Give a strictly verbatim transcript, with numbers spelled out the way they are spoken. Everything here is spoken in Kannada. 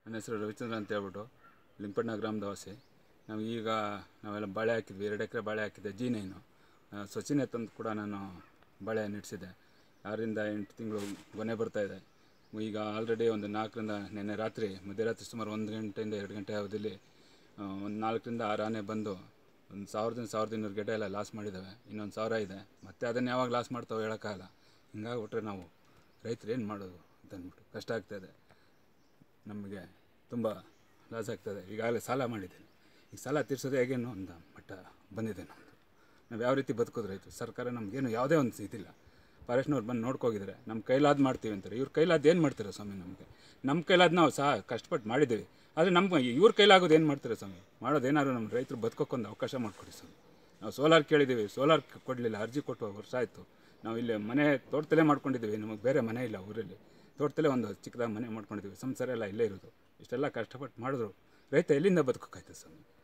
ನನ್ನ ಹೆಸರು ರವಿಚಂದ್ರ ಅಂತ ಹೇಳ್ಬಿಟ್ಟು ಲಿಂಪಣ್ಣ ಗ್ರಾಮದ ವಾಸಿ. ನಾವು ಈಗ ನಾವೆಲ್ಲ ಬಾಳೆ ಹಾಕಿದ್ವಿ, ಎರಡು ಎಕರೆ ಬಾಳೆ ಹಾಕಿದ್ದೆ. ಜಿ ನೈನು ಸೊಸಿನೆ ತಂದು ಕೂಡ ನಾನು ಬಾಳೆ ನೆಡ್ಸಿದ್ದೆ. ಆರರಿಂದ ಎಂಟು ತಿಂಗಳು ಗೊನೆ ಬರ್ತಾಯಿದೆ. ಈಗ ಆಲ್ರೆಡಿ ಒಂದು ನಾಲ್ಕರಿಂದ ನಿನ್ನೆ ರಾತ್ರಿ ಮಧ್ಯರಾತ್ರಿ ಸುಮಾರು ಒಂದು ಗಂಟೆಯಿಂದ ಎರಡು ಗಂಟೆ ಅವಧಿಯಲ್ಲಿ ಒಂದು ನಾಲ್ಕರಿಂದ ಆರು ಆನೆ ಬಂದು ಒಂದು ಸಾವಿರದಿಂದ ಸಾವಿರದ ಇನ್ನೂರು ಗೆಡ್ಡೆ ಎಲ್ಲ ಲಾಸ್ ಮಾಡಿದ್ದಾವೆ. ಇನ್ನೊಂದು ಸಾವಿರ ಇದೆ, ಮತ್ತು ಅದನ್ನು ಯಾವಾಗ ಲಾಸ್ ಮಾಡ್ತಾವೆ ಹೇಳೋಕ್ಕಾಗಲ್ಲ. ಹಿಂಗಾಗ್ಬಿಟ್ರೆ ನಾವು ರೈತರು ಏನು ಮಾಡೋದು ಅಂತ ಅಂದ್ಬಿಟ್ಟು ಕಷ್ಟ ಆಗ್ತಾಯಿದೆ. ನಮಗೆ ತುಂಬ ಲಾಸ್ ಆಗ್ತದೆ. ಈಗಾಗಲೇ ಸಾಲ ಮಾಡಿದ್ದೀನಿ. ಈಗ ಸಾಲ ತೀರ್ಸೋದು ಹೇಗೇನು ಅಂತ ಮಟ್ಟ ಬಂದಿದೆ ನಮ್ಮದು. ನಾವು ಯಾವ ರೀತಿ ಬದುಕೋದು ರೈತರು? ಸರ್ಕಾರ ನಮಗೇನು ಯಾವುದೇ ಒಂದು ಇದಿಲ್ಲ. ಫಾರೆಸ್ಟ್ನವ್ರು ಬಂದು ನೋಡ್ಕೋಗಿದ್ದಾರೆ. ನಮ್ಮ ಕೈಲಾದ ಮಾಡ್ತೀವಿ ಅಂತಾರೆ. ಇವ್ರ ಕೈಲಾದ ಏನು ಮಾಡ್ತಾರೆ ಸ್ವಾಮಿ? ನಮಗೆ ನಮ್ಮ ಕೈಲಾದ ನಾವು ಸಹ ಕಷ್ಟಪಟ್ಟು ಮಾಡಿದ್ದೀವಿ. ಆದರೆ ನಮ್ಮ ಇವ್ರ ಕೈಲಾಗೋದು ಏನು ಮಾಡ್ತಾರೆ ಸ್ವಾಮಿ? ಮಾಡೋದೇನಾದ್ರು ನಮ್ಮ ರೈತರು ಬದುಕೋಕ್ಕೊಂದು ಅವಕಾಶ ಮಾಡಿಕೊಡಿ ಸ್ವಾಮಿ. ನಾವು ಸೋಲಾರ್ ಕೇಳಿದ್ದೀವಿ, ಸೋಲಾರ್ ಕೊಡಲಿಲ್ಲ. ಅರ್ಜಿ ಕೊಟ್ಟು ವರ್ಷ ಆಯಿತು. ನಾವು ಇಲ್ಲಿ ಮನೆ ತೋಟದಲ್ಲೇ ಮಾಡ್ಕೊಂಡಿದ್ದೀವಿ. ನಮಗೆ ಬೇರೆ ಮನೆ ಇಲ್ಲ ಊರಲ್ಲಿ. ತೋಟದಲ್ಲೇ ಒಂದು ಚಿಕ್ಕದಾಗಿ ಮನೆ ಮಾಡ್ಕೊಂಡಿದ್ದೀವಿ. ಸಂಸಾರ ಎಲ್ಲ ಇಲ್ಲೇ ಇರೋದು. ಇಷ್ಟೆಲ್ಲ ಕಷ್ಟಪಟ್ಟು ಮಾಡಿದ್ರು ರೈತ ಎಲ್ಲಿಂದ ಬದುಕೋಕ್ಕಾಯ್ತು ಸ್ವಾಮಿ?